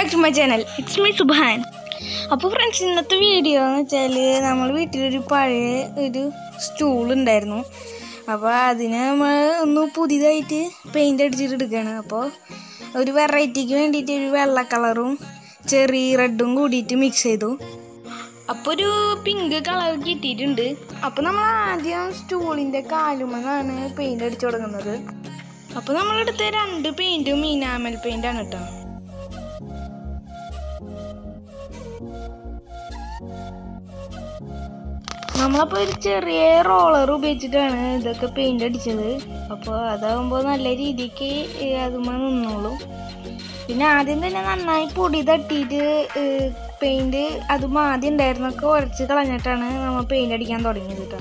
back to my channel. It's me Subhan. അപ്പോൾ friends ഇന്നത്തെ video എന്ന് വെച്ചാൽ നമ്മൾ വീട്ടിലൊരു പഴയ ഒരു സ്റ്റൂൾ ഉണ്ടായിരുന്നു. അപ്പോൾ അതിനെ നമ്മൾ ഒന്ന് പുതിയതായിട്ട് പെയിൻ്റ് അടിച്ചിട്ട് എടുക്കുകയാണ്. അപ്പോൾ ഒരു വെറൈറ്റിക്ക് വേണ്ടിയിട്ട് ഒരു വെള്ള കളറും ചെറി റെഡും കൂടിയിട്ട് മിക്സ് ചെയ്തു. അപ്പോൾ ഒരു പിങ്ക് കളർ കിട്ടിയിട്ടുണ്ട്. അപ്പോൾ നമ്മൾ ആദ്യം സ്റ്റൂളിൻ്റെ കാലുമെന്നാണ് പെയിൻ്റ് അടിച്ചു തുടങ്ങുന്നത്. അപ്പോൾ നമ്മളെടുത്ത 2 പെയിൻറ്റും ഇനാമൽ പെയിൻ്റാണ് കേട്ടോ. നമ്മളപ്പോൾ ഒരു ചെറിയ റോളർ ഉപയോഗിച്ചിട്ടാണ് ഇതൊക്കെ പെയിൻ്റ് അടിച്ചത്. അപ്പോൾ അതാകുമ്പോൾ നല്ല രീതിക്ക് അതുമ്മ നിന്നോളും. പിന്നെ ആദ്യം തന്നെ നന്നായി പൊടി തട്ടിയിട്ട് പെയിൻറ്റ് അതും ആദ്യം ഉണ്ടായിരുന്നൊക്കെ ഉരച്ച് കളഞ്ഞിട്ടാണ് നമ്മൾ പെയിൻ്റ് അടിക്കാൻ തുടങ്ങിയത് കേട്ടോ.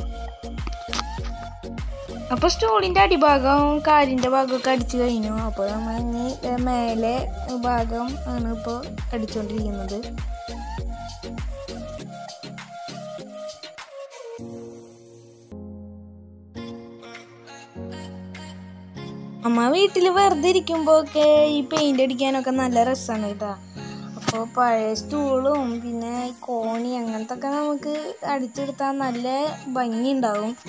അപ്പോൾ സ്റ്റൂളിൻ്റെ അടിഭാഗവും കാലിൻ്റെ ഭാഗമൊക്കെ അടിച്ചു കഴിഞ്ഞു. അപ്പോൾ നമ്മൾ ഇനി മേലെ ഭാഗം ആണ് ഇപ്പോൾ അടിച്ചുകൊണ്ടിരിക്കുന്നത്. അമ്മ വീട്ടിൽ വെറുതെ ഇരിക്കുമ്പോഴൊക്കെ ഈ പെയിൻ്റ് അടിക്കാനൊക്കെ നല്ല രസമാണ് കേട്ടോ. അപ്പോൾ പഴയ സ്റ്റൂളും പിന്നെ കോണി അങ്ങനത്തെ ഒക്കെ നമുക്ക് അടിച്ചെടുത്താൽ നല്ല ഭംഗി ഉണ്ടാവും.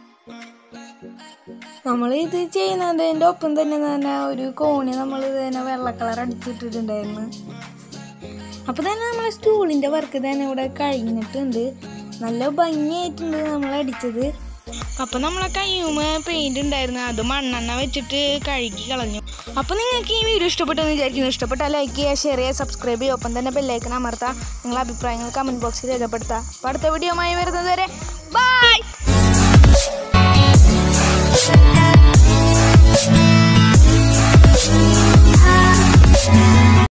നമ്മൾ ഇത് ചെയ്യുന്നതിൻ്റെ ഒപ്പം തന്നെ ഒരു കോണി നമ്മൾ തന്നെ വെള്ള കളർ അടിച്ചിട്ടിട്ടുണ്ടായിരുന്നു. അപ്പോൾ തന്നെ നമ്മൾ സ്റ്റൂളിൻ്റെ വർക്ക് തന്നെ ഇവിടെ കഴിഞ്ഞിട്ടുണ്ട്. നല്ല ഭംഗിയായിട്ടുണ്ട് നമ്മൾ അടിച്ചത്. അപ്പോൾ നമ്മളെ കയ്യുമ്മ പെയിൻ്റ് ഉണ്ടായിരുന്നു, അത് മണ്ണെണ്ണ വെച്ചിട്ട് കഴുകി കളഞ്ഞു. അപ്പോൾ നിങ്ങൾക്ക് ഈ വീഡിയോ ഇഷ്ടപ്പെട്ടെന്ന് വിചാരിക്കുന്നു. ഇഷ്ടപ്പെട്ടാൽ ലൈക്ക് ചെയ്യുക, ഷെയർ ചെയ്യുക, സബ്സ്ക്രൈബ് ചെയ്യുക, ഒപ്പം തന്നെ ബെല്ലൈക്കൺ അമർത്തുക. നിങ്ങളുടെ അഭിപ്രായങ്ങൾ കമൻറ്റ് ബോക്സിൽ രേഖപ്പെടുത്തുക. അപ്പോൾ അടുത്ത വീഡിയോയുമായി വരുന്നത് വരെ